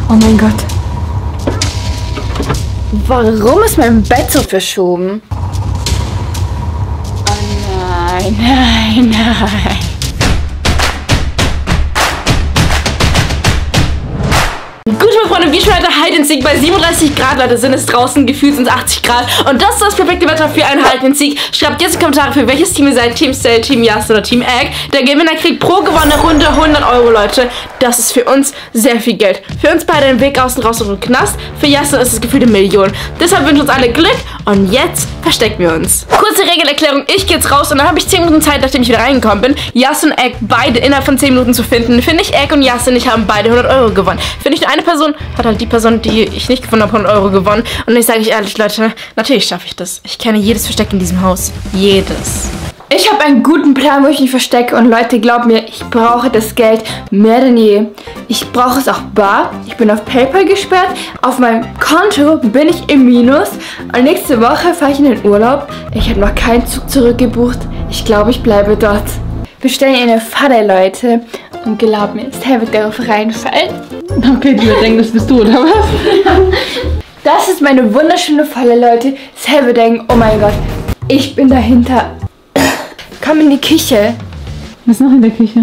Oh mein Gott. Warum ist mein Bett so verschoben? Oh nein, nein, nein. Gut, meine Freunde, wir spielen heute Hide and Seek bei 37 Grad, Leute, sind es draußen, gefühlt sind es 80 Grad. Und das ist das perfekte Wetter für ein Hide and Seek. Schreibt jetzt in die Kommentare, für welches Team ihr seid, Team Cell, Team Yas oder Team Egg. Der Gewinner kriegt pro gewonnene Runde 100 Euro, Leute. Das ist für uns sehr viel Geld. Für uns beide ein Weg außen raus aus dem Knast. Für Yas ist es gefühlt eine Million. Deshalb wünschen uns alle Glück und jetzt verstecken wir uns. Kurze Regelerklärung, ich gehe jetzt raus und dann habe ich 10 Minuten Zeit, nachdem ich wieder reingekommen bin, Yas und Egg beide innerhalb von 10 Minuten zu finden. Finde ich, Egg und Yas und ich haben beide 100 Euro gewonnen. Finde ich nur eine Person, hat halt die Person, die ich nicht gefunden habe, 100 Euro gewonnen. Und ich sage euch ehrlich, Leute, natürlich schaffe ich das. Ich kenne jedes Versteck in diesem Haus. Jedes. Ich habe einen guten Plan, wo ich mich verstecke. Und Leute, glaubt mir, ich brauche das Geld mehr denn je. Ich brauche es auch bar. Ich bin auf PayPal gesperrt. Auf meinem Konto bin ich im Minus. Und nächste Woche fahre ich in den Urlaub. Ich habe noch keinen Zug zurückgebucht. Ich glaube, ich bleibe dort. Wir stellen in eine Falle, Leute. Und glaubt mir, Sal wird darauf reinfallen. Okay, die wird denken, das bist du, oder was? Das ist meine wunderschöne Falle, Leute. Sal wird denken, oh mein Gott, ich bin dahinter. Komm in die Küche. Was ist noch in der Küche?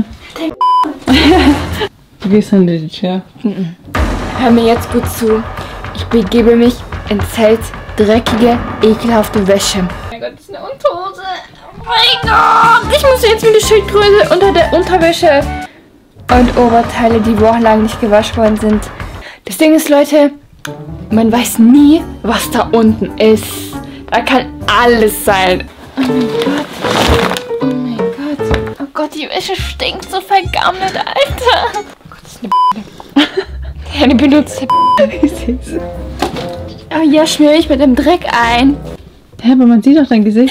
Du gehst an die Tür. Hör mir jetzt gut zu. Ich begebe mich in Sals dreckige, ekelhafte Wäsche. Oh mein Gott, das ist eine Unterhose. Oh mein Gott. Ich muss jetzt wie eine Schildkröte unter der Unterwäsche und Oberteile, die wochenlang nicht gewaschen worden sind. Das Ding ist, Leute, man weiß nie, was da unten ist. Da kann alles sein. Oh mein Gott. Oh mein Gott. Oh Gott, die Wäsche stinkt so vergammelt, Alter. Oh Gott, das ist eine eine benutzte Oh ja, schmier ich mit dem Dreck ein. Hä, aber man sieht doch dein Gesicht.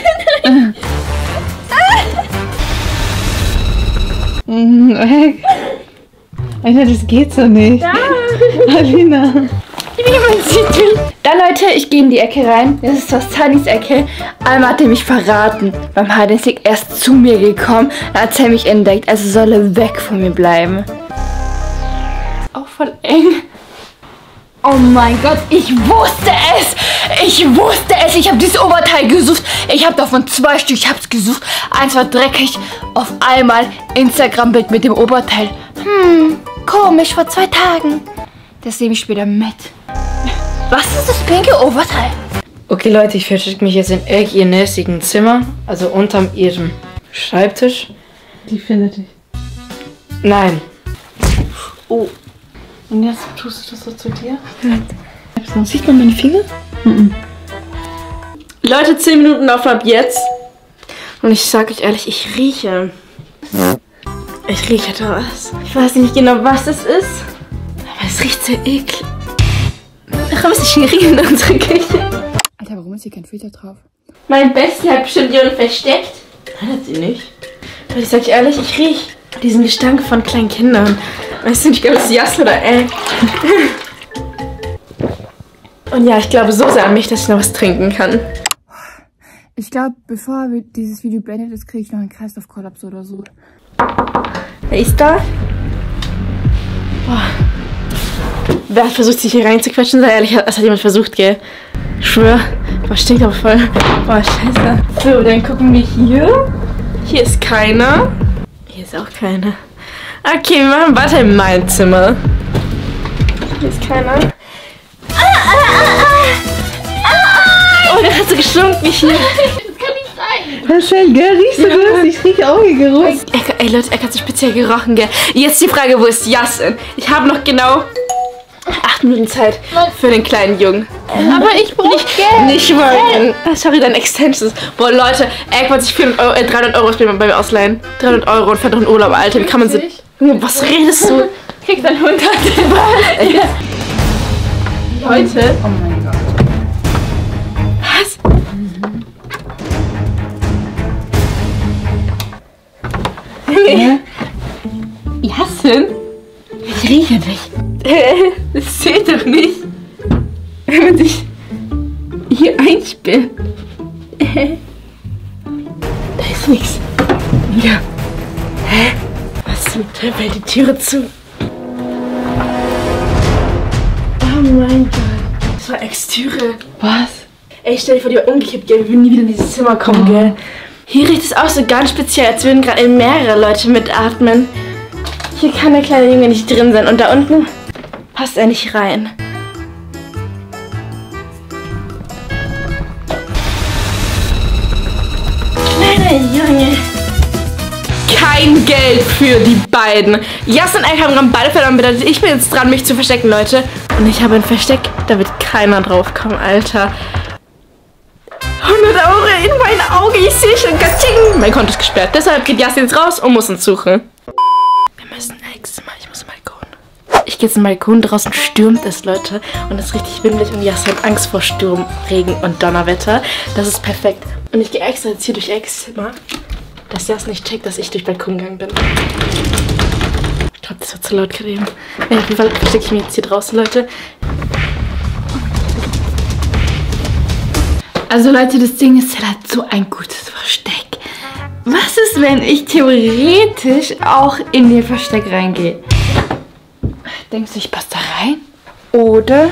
Alter, das geht so nicht. Ja. Alina. Man sieht mich. Dann, Leute, ich gehe in die Ecke rein. Das ist das Sunnys Ecke. Einmal hat er mich verraten. Beim Hide and Seek erst zu mir gekommen. Dann hat er mich entdeckt. Also soll er weg von mir bleiben. Auch voll eng. Oh mein Gott, ich wusste es! Ich wusste es! Ich habe dieses Oberteil gesucht. Ich habe davon 2 Stück. Ich habe es gesucht. Eins war dreckig. Auf einmal Instagram-Bild mit dem Oberteil. Komisch, vor 2 Tagen. Das nehme ich später mit. Was ist das pinke Oberteil? Okay, Leute, ich verstecke mich jetzt in ihr nächtigen Zimmer. Also unterm ihrem Schreibtisch. Die findet dich. Nein. Oh. Und jetzt tust du das so zu dir? Sieht man meine Finger? Leute, 10 Minuten auf ab jetzt. Und ich sage euch ehrlich, ich rieche. Ich rieche da was. Ich weiß nicht genau, was es ist. Aber es riecht sehr eklig. Warum ist nicht riechen in unserer Küche? Alter, warum ist hier kein Filter drauf? Mein Bestie hat bestimmt jemand versteckt. Nein, hat sie nicht. Aber ich sag euch ehrlich, ich rieche diesen Gestank von kleinen Kindern. Weißt du nicht, ich glaube, es ist Yas oder Egg. Und ja, ich glaube so sehr an mich, dass ich noch was trinken kann. Ich glaube, bevor dieses Video beendet ist, kriege ich noch einen Kreislaufkollaps oder so. Wer ist da? Boah. Wer hat versucht, sich hier reinzuquetschen? Sei ehrlich, das hat jemand versucht, gell? Ich schwör. Boah, stinkt aber voll. Boah, scheiße. So, dann gucken wir hier. Hier ist keiner. Hier ist auch keiner. Okay, wir machen weiter in mein Zimmer. Hier ist keiner. Oh, der hat so gestunken wie hier. Das ist schön, gell? Riechst du das? Ich rieche auch hier geruch. Ey Leute, er hat so speziell gerochen, gell? Jetzt die Frage, wo ist Yasin? Ich habe noch genau 8 Minuten Zeit für den kleinen Jungen. Aber ich brauche Geld. Nicht mal. Sorry, dein Extensions. Boah, Leute, Egg wollte sich 300 Euro bei mir ausleihen. 300 Euro und fährt doch in Urlaub, Alter. Wie kann man so... Was redest du? Kriegst dann 100. Leute. Oh mein Gott. Was? Ja? Yasin? Ich rieche nicht. Das zählt doch nicht. Wenn man sich hier einsperrt. Da ist nichts. Ja. Hä? Was zum Teufel? Die Türe zu. mein Gott. Das war Extüre. Was? Ey, stell dir vor, die war umgekippt, gell? Wir würden nie wieder in dieses Zimmer kommen, gell? Hier riecht es auch so ganz speziell, als würden gerade mehrere Leute mitatmen. Hier kann der kleine Junge nicht drin sein und da unten passt er nicht rein. Kleiner Junge. Kein Geld für die beiden. Jas und Egg haben gerade beide verloren. Bedeutet, ich bin jetzt dran, mich zu verstecken, Leute. Und ich habe ein Versteck, da wird keiner draufkommen, Alter. 100 Euro in mein Auge, ich sehe schon, Gatsching. Mein Konto ist gesperrt. Deshalb geht Jas jetzt raus und muss uns suchen. Wir müssen nächstes Mal, ich muss zum Balkon. Ich gehe zum Balkon, draußen stürmt es, Leute. Und es ist richtig windig und Jas hat Angst vor Sturm, Regen und Donnerwetter. Das ist perfekt. Und ich gehe extra jetzt hier durch Eggs Zimmer, dass Jas nicht checkt, dass ich durch den Balkon gegangen bin. Ich glaube, das war zu laut gerade eben. Auf jeden Fall verstecke ich mich jetzt hier draußen, Leute. Also Leute, das Ding ist, er hat so ein gutes Versteck. Was ist, wenn ich theoretisch auch in den Versteck reingehe? Denkst du, ich passe da rein? Oder?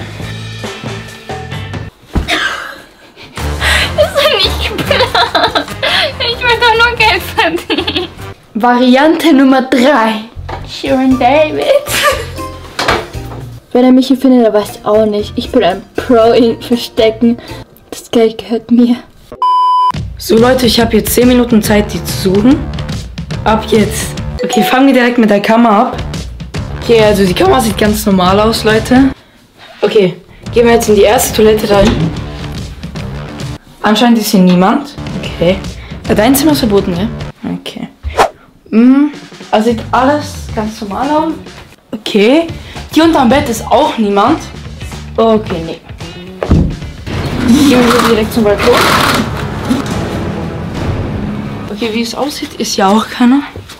Das ist nicht klar. Ich will doch nur Geld verdienen. Variante Nummer 3. Sharon David. Wenn er mich hier findet, dann weiß ich auch nicht. Ich bin ein Pro in Verstecken. Das Geld gehört mir. So Leute, ich habe jetzt 10 Minuten Zeit, die zu suchen. Ab jetzt. Okay, fangen wir direkt mit der Kammer ab. Okay, also die Kammer sieht ganz normal aus, Leute. Okay, gehen wir jetzt in die erste Toilette rein. Anscheinend ist hier niemand. Okay. Dein Zimmer ist verboten, ne? Okay. Also sieht alles ganz normal aus. Okay. Hier unterm Bett ist auch niemand. Okay, nee. Gehen wir direkt zum Balkon. Okay, wie es aussieht, ist ja auch keiner.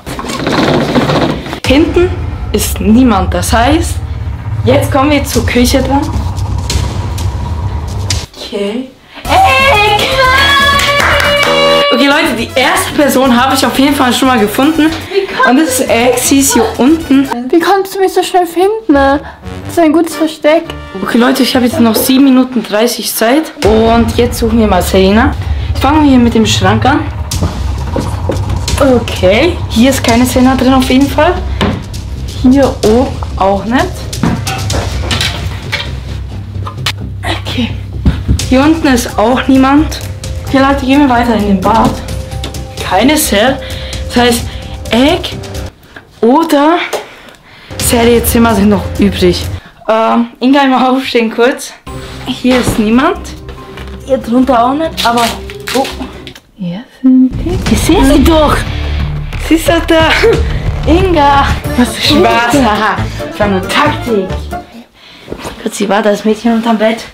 Hinten ist niemand. Das heißt, jetzt kommen wir zur Küche dran. Okay. Okay, Leute, die erste Person habe ich auf jeden Fall schon mal gefunden. Und das ist Egg. Sie ist hier unten. Wie konntest du mich so schnell finden? Das ist ein gutes Versteck. Okay, Leute, ich habe jetzt noch 7 Minuten 30 Zeit. Und jetzt suchen wir mal Selina. Fangen wir hier mit dem Schrank an. Okay, hier ist keine Selina drin auf jeden Fall. Hier oben auch nicht. Okay. Hier unten ist auch niemand. Okay, Leute, gehen wir weiter in den Bad. Keine Cell. Das heißt, Egg oder Serie Zimmer sind noch übrig. Inga, mal aufstehen kurz. Hier ist niemand. Hier drunter auch nicht, aber... Oh. Hier sind die. Ich sehe sie doch. Sie ist doch da. Inga. Was ist Spaß? Haha. Das war nur Taktik. Kurz, sie war das Mädchen unterm Bett.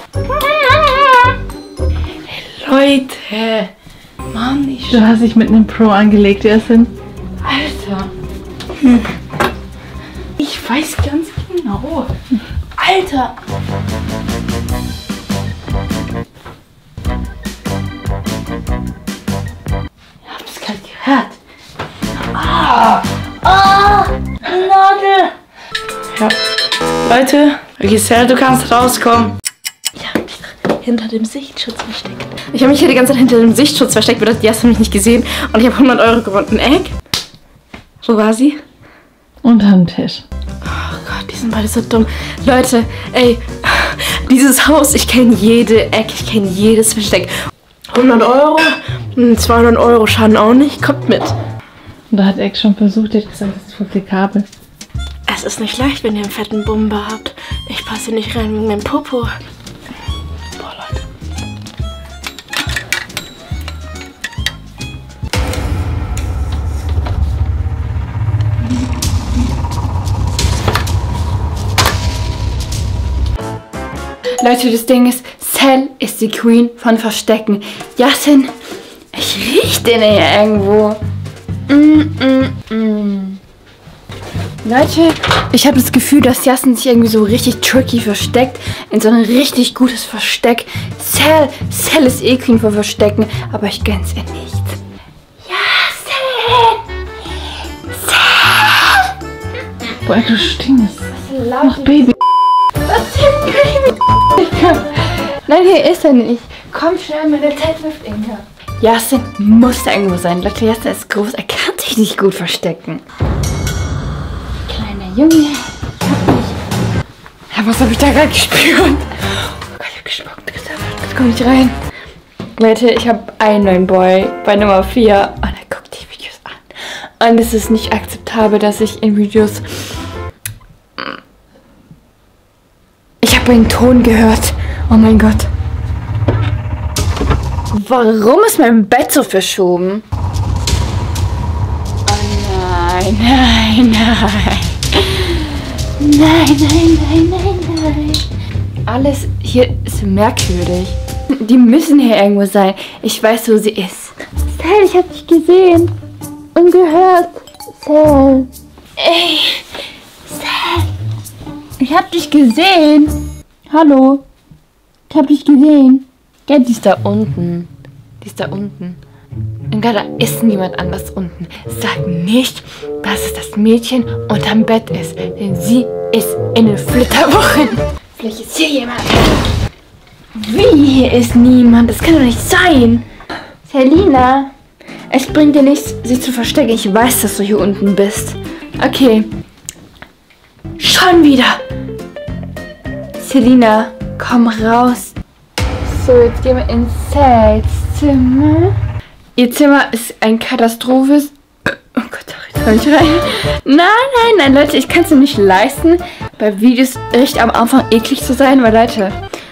Hey, Leute. Mann, Du hast dich mit einem Pro angelegt, Yasin. Alter. Ich weiß ganz genau. Alter. Ich hab's gerade gehört. Nadel. Ja. Leute, okay, Sarah, du kannst rauskommen. Ich habe mich hinter dem Sichtschutz versteckt. Ich habe mich hier die ganze Zeit hinter dem Sichtschutz versteckt, bedeutet, die hast du mich nicht gesehen. Und ich habe 100 Euro gewonnen. Egg? Wo war sie? Unterm Tisch. Oh Gott, die sind beide so dumm. Leute, ey, dieses Haus, ich kenne jede Ecke, ich kenne jedes Versteck. 100 Euro, 200 Euro schaden auch nicht, kommt mit. Und da hat Egg schon versucht, der hat gesagt, das ist praktikabel. Es ist nicht leicht, wenn ihr einen fetten Bumper habt. Ich passe nicht rein wegen meinem Popo. Boah, Leute. Leute, das Ding ist, Cell ist die Queen von Verstecken. Yasin, ich riech den hier irgendwo. Leute, ich habe das Gefühl, dass Yasin sich irgendwie so richtig tricky versteckt. In so ein richtig gutes Versteck. Cell ist eh Queen von Verstecken, aber ich gönn's ihr nicht. Yasin! Cell! Boah, du stinkst. Laut. Ach, Baby. Was Nein, hier ist er nicht. Komm schnell, meine Zeit läuft Inga. Yasin muss da irgendwo sein. Leute, Yasin ist groß. Er kann sich nicht gut verstecken. Kleiner Junge. Ja, was habe ich da gerade gespürt? Oh Gott, ich hab gespuckt. Jetzt komm ich rein. Leute, ich habe einen neuen Boy bei Nummer 4 und er guckt die Videos an. Und es ist nicht akzeptabel, dass ich in Videos... Ich habe einen Ton gehört. Oh mein Gott. Warum ist mein Bett so verschoben? Oh nein, nein, nein. Nein, nein, nein, nein, nein. Alles hier ist merkwürdig. Die müssen hier irgendwo sein. Ich weiß, wo sie ist. Sel, ich hab dich gesehen. Und gehört. Sel. Ey. Sel. Ich hab dich gesehen. Hallo. Ich hab dich gesehen. Ja, die ist da unten. Die ist da unten. Und da ist niemand anders unten. Sag nicht, dass es das Mädchen unterm Bett ist. Denn sie ist in den Flitterwochen. Vielleicht ist hier jemand. Wie, hier ist niemand? Das kann doch nicht sein. Selina, es bringt dir nichts, sie zu verstecken. Ich weiß, dass du hier unten bist. Okay. Schon wieder. Selina, komm raus. So, jetzt gehen wir ins Zimmer. Ihr Zimmer ist ein Katastrophe. Oh Gott, da kann ich rein. Nein, nein, nein, Leute, ich kann es mir nicht leisten, bei Videos recht am Anfang eklig zu sein, weil Leute,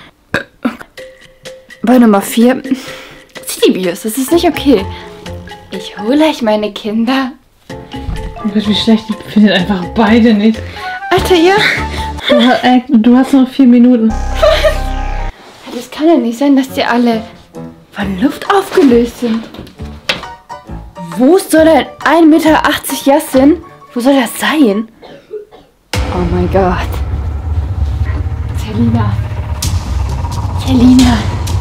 bei Nummer 4, seht die Videos, das ist nicht okay. Ich hole euch meine Kinder. Oh Gott, wie schlecht, ich finde einfach beide nicht. Alter, ja. Du hast noch 4 Minuten. Das kann ja nicht sein, dass die alle von Luft aufgelöst sind. Wo soll denn 1,80 Meter Yasin? Wo soll das sein? Oh mein Gott. Selina. Selina.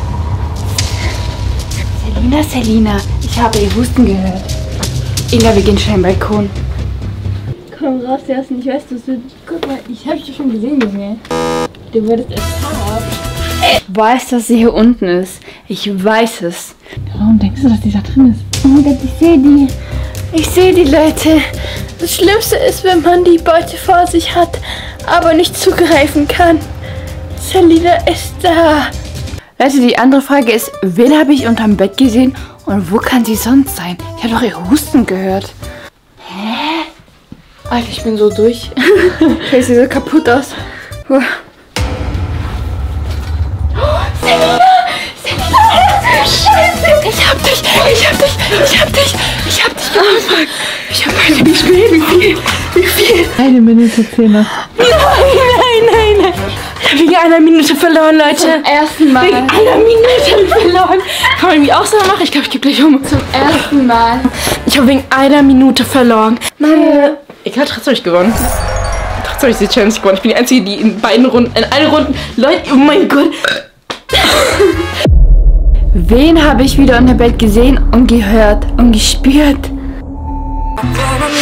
Selina, Selina. Ich habe ihr Husten gehört. Inga, wir gehen schnell im Balkon. Komm raus, Yasin. Ich weiß, dass du... Guck mal, ich habe dich schon gesehen, Junge. Du wurdest ertappt. Ich weiß, dass sie hier unten ist. Ich weiß es. Warum denkst du, dass die da drin ist? Oh mein Gott, ich sehe die. Ich sehe die, Leute. Das Schlimmste ist, wenn man die Beute vor sich hat, aber nicht zugreifen kann. Selina ist da. Leute, die andere Frage ist, wen habe ich unterm Bett gesehen und wo kann sie sonst sein? Ich habe doch ihr Husten gehört. Hä? Alter, ich bin so durch. Ich sehe so kaputt aus. Selina! Selina! Scheiße! Ich hab dich! Ich hab dich! Ich hab dich! Ich hab dich gefangen! Ich hab heute gespielt! Wie viel? 1 Minute 10 noch. Nein! Ich hab wegen einer Minute verloren, Leute! Zum ersten Mal! Wegen einer Minute verloren! Kann man irgendwie auch so machen? Ich glaube, ich gebe gleich um. Zum ersten Mal! Ich habe wegen einer Minute verloren! Nein! Ich habe trotzdem nicht gewonnen. Trotzdem habe ich die Challenge gewonnen. Ich bin die Einzige, die in beiden Runden, in allen Runden... Leute, oh mein Gott! Wen habe ich wieder unter Bett gesehen und gehört und gespürt?